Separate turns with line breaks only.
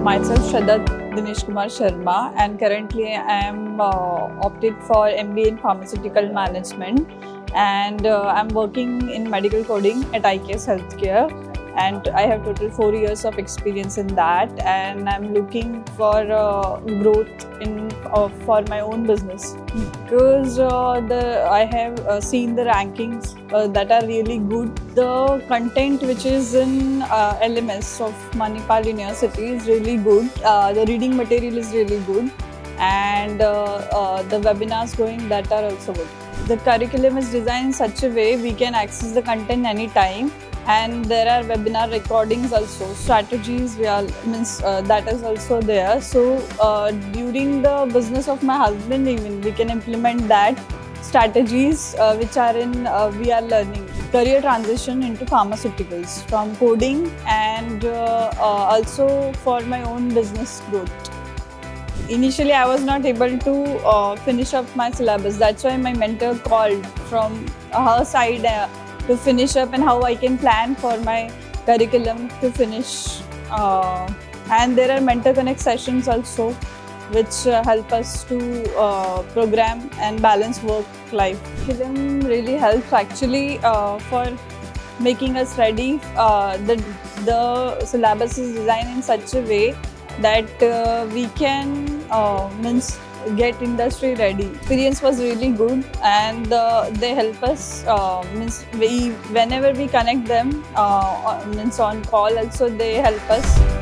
Myself Shraddha Dinesh Kumar Sharma, and currently I am opted for MBA in Pharmaceutical Management, and I'm working in medical coding at IKS Healthcare, and I have total 4 years of experience in that, and I'm looking for growth in for my own business because I have seen the rankings that are really good. The content which is in LMS of Manipal University is really good. The reading material is really good, and the webinars going that are also good. The curriculum is designed in such a way we can access the content anytime, and there are webinar recordings also. Strategies that is also there. So during the business of my husband, even we can implement that strategies which are in we are learning. Career transition into pharmaceuticals from coding, and also for my own business growth. Initially, I was not able to finish up my syllabus. That's why my mentor called from her side to finish up and how I can plan for my curriculum to finish. And there are Mentor Connect sessions also, which help us to program and balance work-life. Curriculum really helps actually for making us ready. The syllabus is designed in such a way that we can get industry ready. Experience was really good, and they help us. Whenever we connect them on call, also they help us.